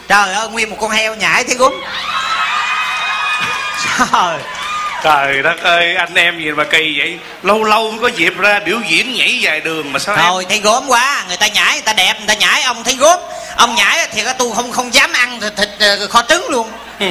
Trời ơi, nguyên một con heo nhảy thấy gúng. Trời đất ơi, anh em gì mà kỳ vậy. Lâu lâu mới có dịp ra biểu diễn nhảy dài đường mà sao thôi em? Thấy gốm quá. Người ta nhảy, người ta đẹp, người ta nhảy. Ông thấy gốm. Ông nhảy thì tôi không dám ăn thịt kho trứng luôn.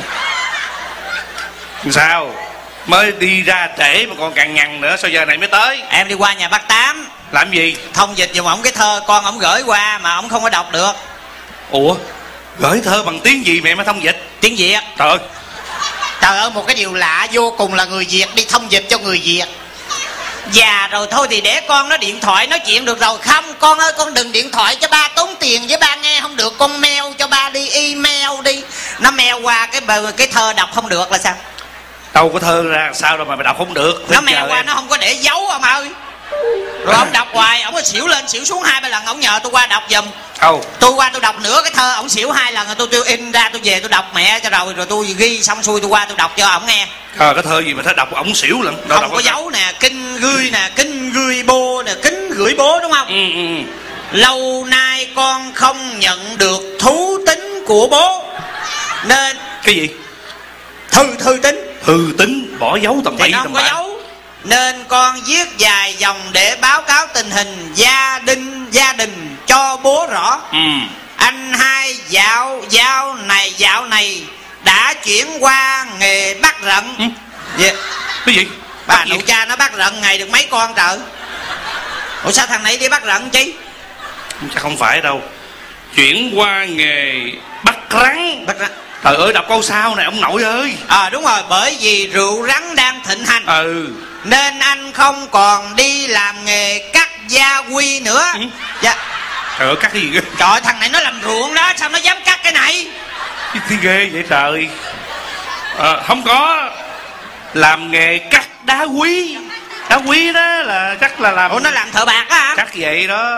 Sao? Mới đi ra trễ mà còn càng nhằn nữa. Sao giờ này mới tới? Em đi qua nhà bác Tám. Làm gì? Thông dịch giùm ổng cái thơ con ổng gửi qua mà ổng không có đọc được. Ủa? Gửi thơ bằng tiếng gì mẹ mới thông dịch? Tiếng Việt. Trời ơi. Trời ơi, một cái điều lạ vô cùng là người Việt đi thông dịch cho người Việt. Già rồi thôi thì để con nó điện thoại nói chuyện được rồi. Không, con ơi con đừng điện thoại cho ba tốn tiền, với ba nghe không được. Con mail cho ba đi, email đi. Nó mail qua cái thơ đọc không được là sao? Đâu có thơ ra sao đâu mà mày đọc không được. Nó mail qua nó không có để dấu ông ơi. Rồi ông đọc hoài, ông có xỉu lên xỉu xuống 2-3 lần, ông nhờ tôi qua đọc giùm. Tôi qua tôi đọc nửa cái thơ, ông xỉu 2 lần rồi tôi in ra tôi về tôi đọc mẹ cho rồi tôi ghi xong xuôi tôi qua tôi đọc cho ổng nghe. Cái thơ gì mà thấy đọc ổng xỉu lắm. Không có dấu nè, kinh gửi nè, kinh gửi bố nè, kính gửi bố đúng không? Lâu nay con không nhận được thú tính của bố nên. Cái gì? Thư tín. Thư tín bỏ dấu tầm bậy tầm bạ. Nên con viết dài dòng để báo cáo tình hình gia đình cho bố rõ. Anh hai dạo này đã chuyển qua nghề bắt rận. Cái gì? Bà nội cha nó bắt rận ngày được mấy con trời. Ủa sao thằng này đi bắt rận chi? Chắc không phải đâu. Chuyển qua nghề bắt rắn. Trời ơi, đọc câu sau này ông nội ơi. Đúng rồi, bởi vì rượu rắn đang thịnh hành. Nên anh không còn đi làm nghề cắt gia quy nữa. Dạ. Trời ơi, cắt cái gì ghê? Trời, thằng này nó làm ruộng đó, sao nó dám cắt cái này? Cái ghê vậy trời. Không có. Làm nghề cắt đá quý. Đá quý đó là chắc là làm. Ủa, nó làm thợ bạc á hả? Cắt vậy đó.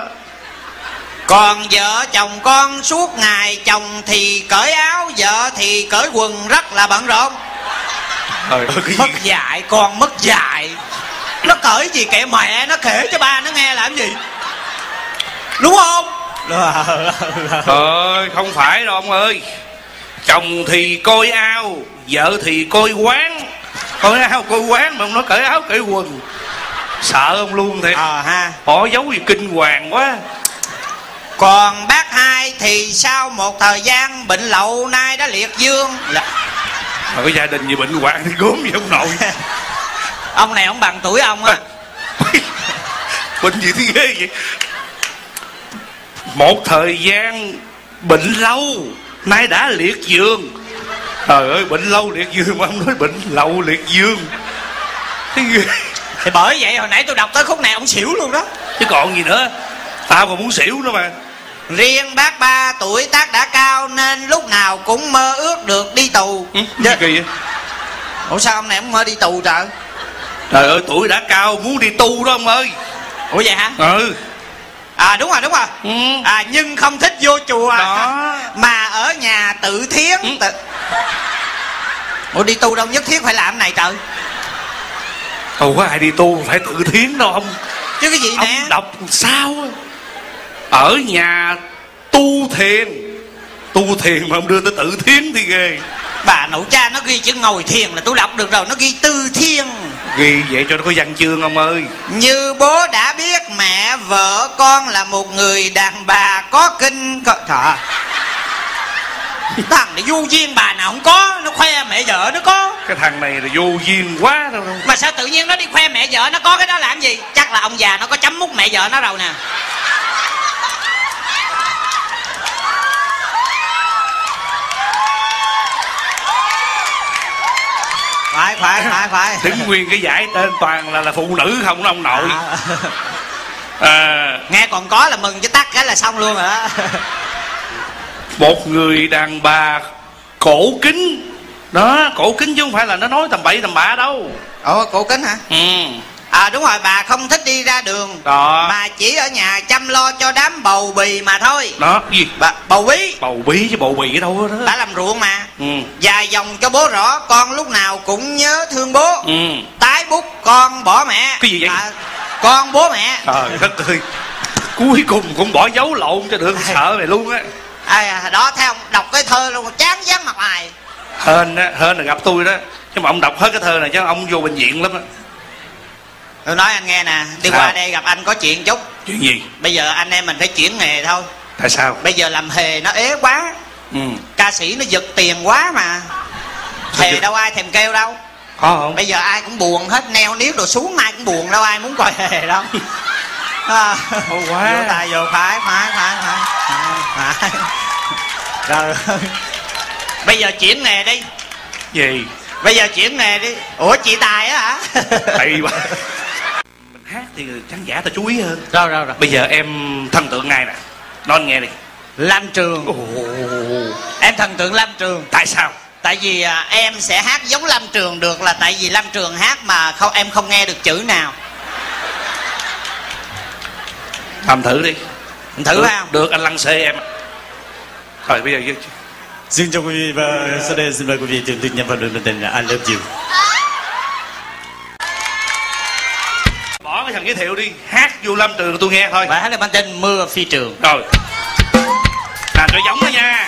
Còn vợ chồng con suốt ngày chồng thì cởi áo, vợ thì cởi quần, rất là bận rộn. Mất dạy, con mất dạy. Nó cởi gì kệ mẹ, nó kể cho ba nó nghe làm gì, đúng không? Không phải đâu ông ơi. Chồng thì coi ao, vợ thì coi quán. Coi áo coi quán mà ông nói cởi áo cởi quần. Sợ ông luôn thiệt. Bỏ dấu gì kinh hoàng quá. Còn bác hai thì sau một thời gian bệnh lậu nay đã liệt dương. Mà có gia đình gì bệnh hoạn thì gốm gì ông nội. Ông này ông bằng tuổi ông á. Bệnh gì thì ghê vậy. Một thời gian bệnh lâu nay đã liệt dương. Trời ơi, bệnh lâu liệt dương mà ông nói bệnh lậu liệt dương. Cái ghê. Thì bởi vậy hồi nãy tôi đọc tới khúc này ông xỉu luôn đó. Chứ còn gì nữa. Tao còn muốn xỉu nữa mà. Riêng bác ba tuổi tác đã cao nên lúc nào cũng mơ ước được đi tù. Gì kỳ vậy? Ủa sao ông này ông mơ đi tù trời? Trời ơi, tuổi đã cao muốn đi tu đó ông ơi. Ủa vậy hả? Đúng rồi. Nhưng không thích vô chùa đó. Mà ở nhà tự thiến. Ủa đi tu đâu nhất thiết phải làm cái này trời. Đâu có ai đi tu phải tự thiến đâu ông. Chứ cái gì nè. Ông đọc sao? Ở nhà tu thiền. Tu thiền mà ông đưa tới tự thiến thì ghê. Bà nội cha nó ghi chữ ngồi thiền là tôi đọc được rồi. Nó ghi tư thiên. Ghi vậy cho nó có văn chương ông ơi. Như bố đã biết mẹ vợ con là một người đàn bà có kinh. Trời, thằng này vô duyên bà nào không có. Nó khoe mẹ vợ nó có. Cái thằng này là vô duyên quá đâu. Mà sao tự nhiên nó đi khoe mẹ vợ nó có cái đó làm gì? Chắc là ông già nó có chấm mút mẹ vợ nó rồi nè. Phải. Đứng nguyên cái giải tên toàn là phụ nữ không đó ông nội. Nghe còn có là mừng chứ tắt cái là xong luôn rồi đó. Một người đàn bà cổ kính. Đó, cổ kính chứ không phải là nó nói tầm bậy tầm bạ đâu. Cổ kính hả? Đúng rồi, bà không thích đi ra đường đó. Mà chỉ ở nhà chăm lo cho đám bầu bì mà thôi. Đó, gì? Bầu bí. Bầu bí chứ bầu bì ở đâu đó. Bà làm ruộng mà. Dài dòng cho bố rõ. Con lúc nào cũng nhớ thương bố. Tái bút con bỏ mẹ. Cái gì vậy? Con bố mẹ. Trời đất ơi. Cuối cùng cũng bỏ dấu lộn cho được. Sợ mày luôn á. Đó thấy không, đọc cái thơ luôn chán dán mặt mày. Hên á, hên là gặp tôi đó, chứ mà ông đọc hết cái thơ này chứ ông vô bệnh viện lắm á. Tôi nói anh nghe nè, đi qua đây gặp anh có chuyện chút. Chuyện gì? Bây giờ anh em mình phải chuyển nghề thôi. Tại sao? Bây giờ làm hề nó ế quá. Ca sĩ nó giật tiền quá mà. Hề đâu ai thèm kêu đâu. Có không? Bây giờ ai cũng buồn hết, neo niết rồi xuống ai cũng buồn, đâu ai muốn coi hề đâu. Quá. Vô tài vô phải. Rồi. Bây giờ chuyển nghề đi. Gì? Bây giờ chuyển nghề đi. Ủa chị Tài á hả? Hay quá. Mình hát thì khán giả ta chú ý hơn. Rồi. Bây giờ em thần tượng ai nè? Nói anh nghe đi. Lam Trường. Em thần tượng Lam Trường. Tại sao? Tại vì em sẽ hát giống Lam Trường được là tại vì Lam Trường hát mà em không nghe được chữ nào. Làm thử đi. Thử được, phải không? Được, anh lăng xê em. Rồi bây giờ xin chào quý vị và sau đây xin mời quý vị thưởng thức nhân vật được tên là I Love You. Bỏ cái thằng giới thiệu đi, hát vô Lam Trường tôi nghe thôi. Bài hát này mang tên Mưa Phi Trường. Rồi. Làm cho giống đó nha.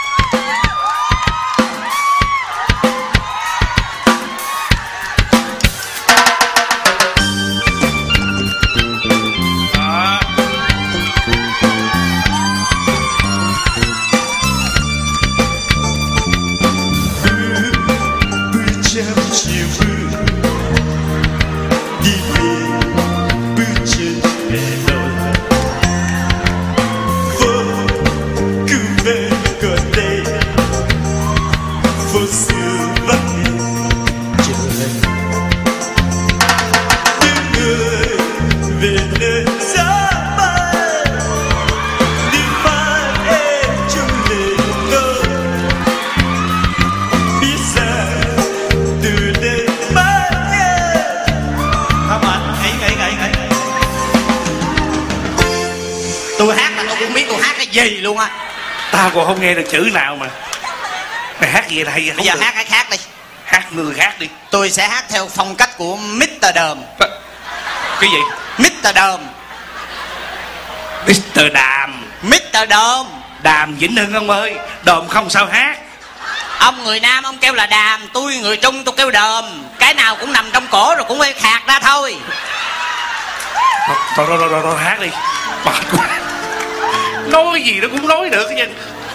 Tôi hát mà tôi cũng biết tôi hát cái gì luôn á. Tao còn không nghe được chữ nào mà. Mày hát gì là hay. Bây giờ hát cái khác đi. Hát người khác đi. Tôi sẽ hát theo phong cách của Mr. Đờm. Cái gì? Mr. Đờm. Mr. Đàm. Mr. Đờm. Đàm Vĩnh Hưng ông ơi. Đờm không sao hát. Ông người Nam ông kêu là Đàm, tôi người Trung tôi kêu Đờm. Cái nào cũng nằm trong cổ rồi cũng phải khạc ra thôi. Rồi hát đi. Mệt quá. Nói gì nó cũng nói được chứ.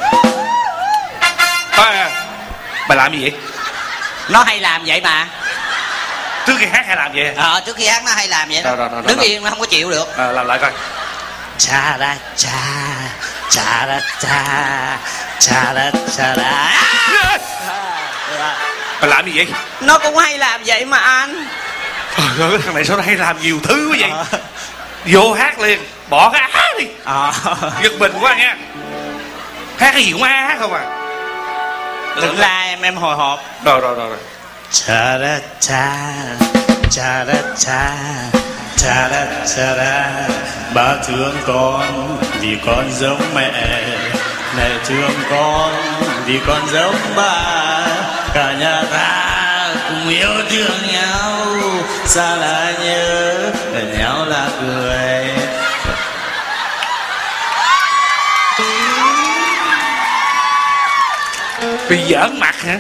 Bà làm gì vậy? Nó hay làm vậy mà. Trước khi hát hay làm vậy? Trước khi hát nó hay làm vậy đó. Rồi, đứng yên nó không có chịu được. Làm lại coi. Cha ra cha, cha ra cha, cha ra cha ra. Bà làm gì vậy? Nó cũng hay làm vậy mà anh. Trời ơi, thằng này sao nó hay làm nhiều thứ quá vậy? Vô hát liền, bỏ cái á đi. Giật mình quá nha. Hát cái gì cũng á không à. Đừng la em hồi hộp. Rồi. Cha ra cha, cha ra cha, cha ra cha ra. Ba thương con vì con giống mẹ, mẹ thương con vì con giống ba. Cả nhà ta cùng yêu thương nhau, xa là nhớ, gần nhau là cười. Bị giỡn mặt hả?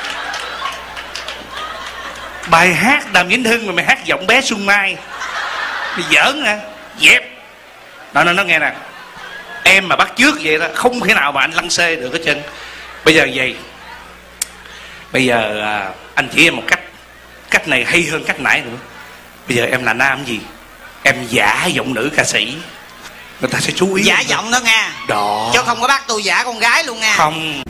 Bài hát Đàm Vĩnh Hưng mà mày hát giọng bé Xuân Mai. Bị giỡn hả? Dẹp. Nó nghe nè. Em mà bắt chước vậy đó, không thể nào mà anh lăng xê được hết trơn. Bây giờ vậy. Bây giờ anh chỉ em một cách. Cách này hay hơn cách nãy nữa. Bây giờ em là nam gì? Em giả giọng nữ ca sĩ, người ta sẽ chú ý. Giả giọng đó nghe. Đó. Chứ không có bắt tôi giả con gái luôn nha. Không.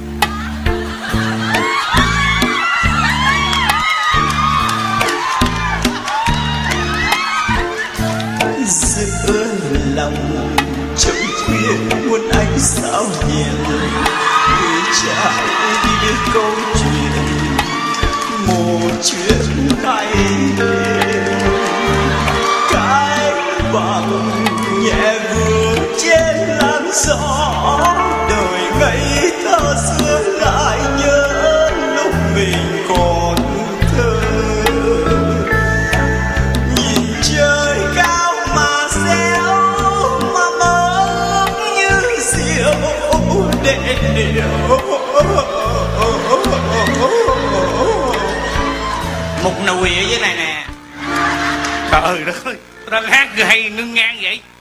Giữa lòng trong khuya muốn anh sao hiền, người trao đi câu chuyện, một chuyện hay cái bằng nhẹ vương trên làn gió. Đời ngây thơ xưa lại nhớ lúc mình còn thơ, nhìn trời cao mà réo mà mơ như diều. Một nùi ở dưới này nè. Trời đất ơi, đang hát hay ngưng ngang vậy.